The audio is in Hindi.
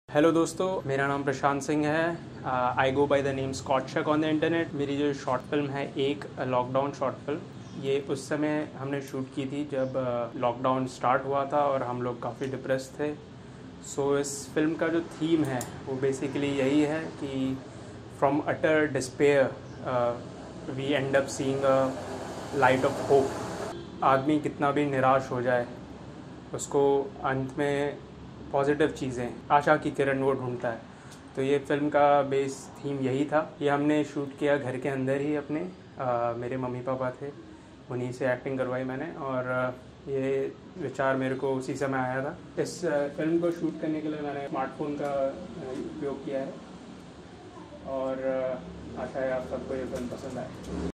हेलो दोस्तों, मेरा नाम प्रशांत सिंह है। I go by the name Scottshak on the internet. मेरी जो शॉर्ट फिल्म है एक लॉकडाउन शॉर्ट फिल्म, ये उस समय हमने शूट की थी जब लॉकडाउन स्टार्ट हुआ था और हम लोग काफ़ी डिप्रेस थे। सो इस फिल्म का जो थीम है वो बेसिकली यही है कि from utter despair we end up seeing a light of hope. आदमी कितना भी निराश हो जाए, उसको अंत में पॉजिटिव चीज़ें, आशा की किरण वो ढूंढता है। तो ये फिल्म का बेस थीम यही था। ये हमने शूट किया घर के अंदर ही अपने। मेरे मम्मी पापा थे, उन्हीं से एक्टिंग करवाई मैंने, और ये विचार मेरे को उसी समय आया था। इस फिल्म को शूट करने के लिए मैंने स्मार्टफोन का उपयोग किया है, और आशा है आप सबको ये फिल्म पसंद आए।